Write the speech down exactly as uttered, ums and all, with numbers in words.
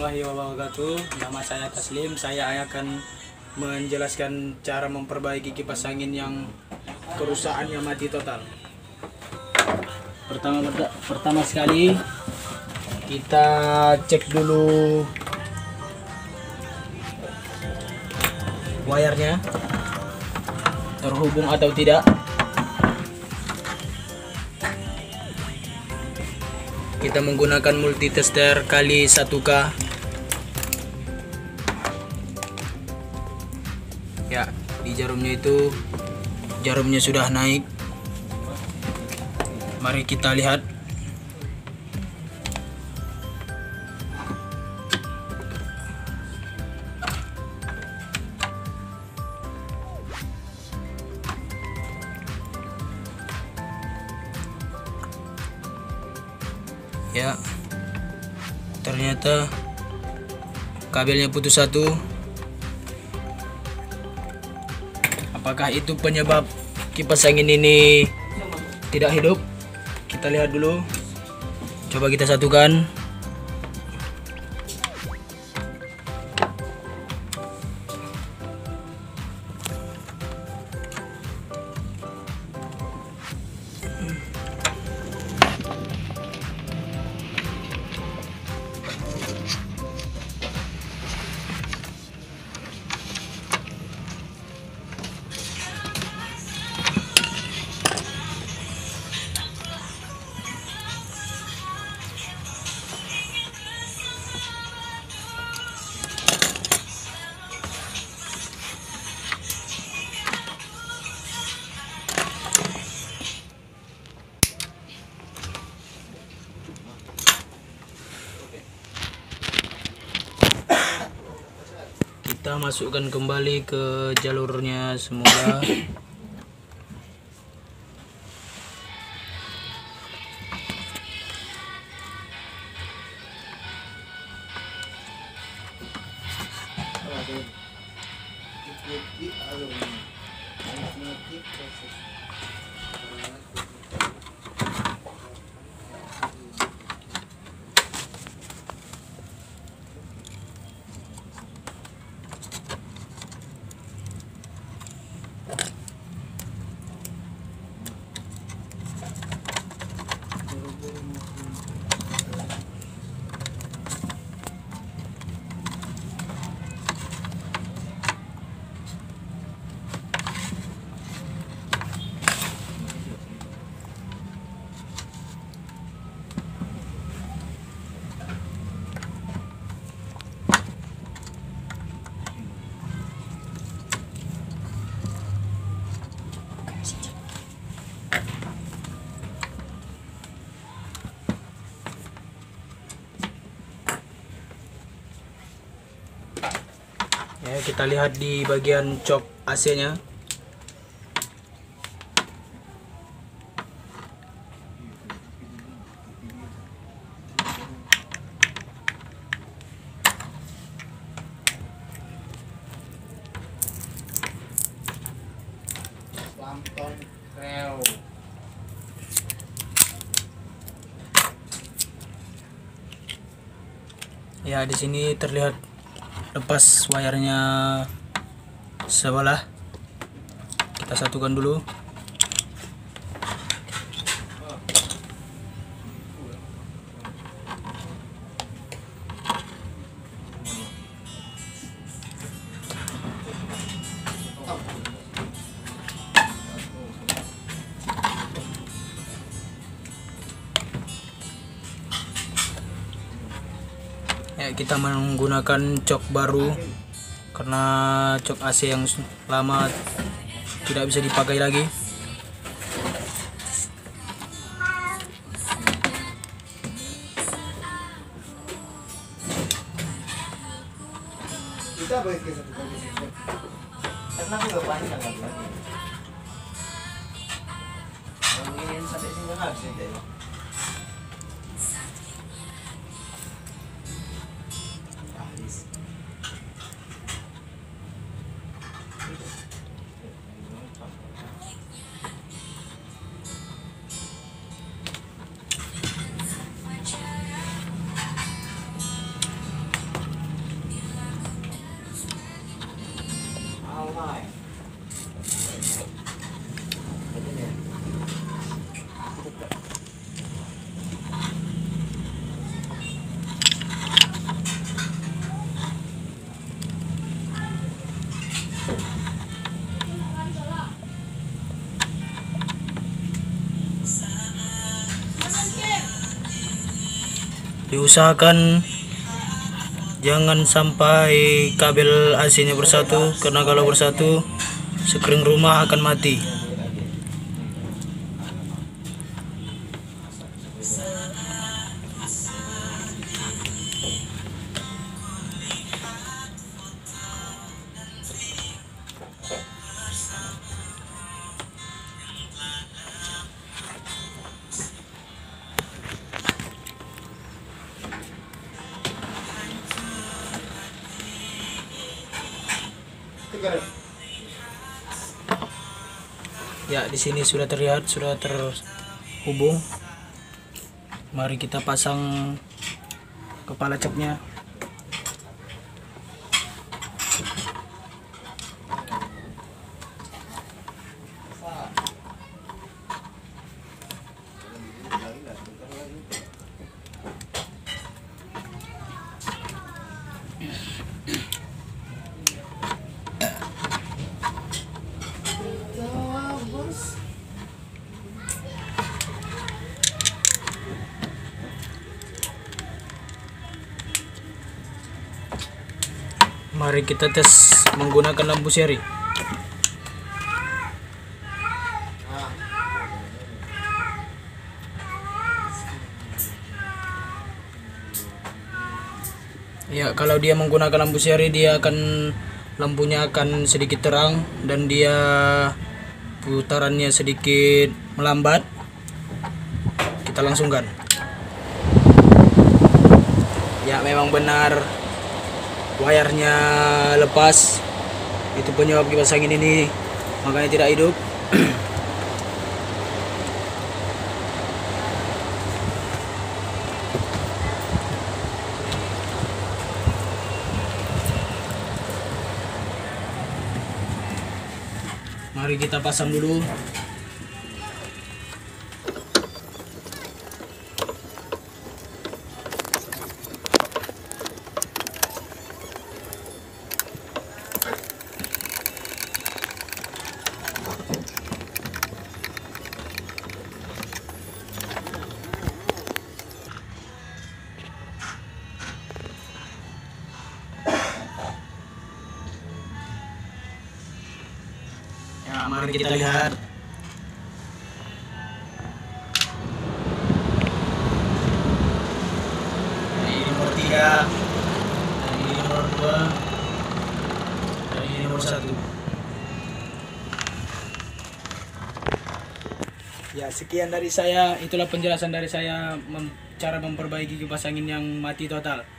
warahmatullahi wabarakatuh. Nama saya Taslim. Saya akan menjelaskan cara memperbaiki kipas angin yang kerusakannya mati total. Pertama pertama sekali kita cek dulu wayarnya terhubung atau tidak. Kita menggunakan multitester kali satu K. Ya, di jarumnya itu jarumnya sudah naik. Mari kita lihat. Ya, ternyata kabelnya putus satu. Apakah itu penyebab kipas angin ini tidak hidup? Kita lihat dulu. Coba kita satukan. Kita masukkan kembali ke jalurnya semula. Ya, kita lihat di bagian cok A C-nya. Lampton Creo. Ya, di sini terlihat lepas wayarnya sebelah. Kita satukan dulu. Ya, kita menggunakan cok baru karena cok A C yang lama tidak bisa dipakai lagi. Kita balik ke satu kali. Karena aku gak panjang lagi. Ngomongin sampai sini nggak habis deh. Diusahakan jangan sampai kabel A C-nya bersatu, karena kalau bersatu sekring rumah akan mati. Ya, di sini sudah terlihat, sudah terhubung. Mari kita pasang kepala capnya. Mari kita tes menggunakan lampu seri. Ya, kalau dia menggunakan lampu seri, dia akan lampunya akan sedikit terang dan dia putarannya sedikit melambat. Kita langsungkan. Ya, memang benar wayarnya lepas. Itu penyebab kipas angin ini makanya tidak hidup. Mari kita pasang dulu. Ya, mari kita lihat. Ini nomor tiga, ini nomor dua, dan ini nomor satu. Ya, sekian dari saya. Itulah penjelasan dari saya mem cara memperbaiki kipas angin yang mati total.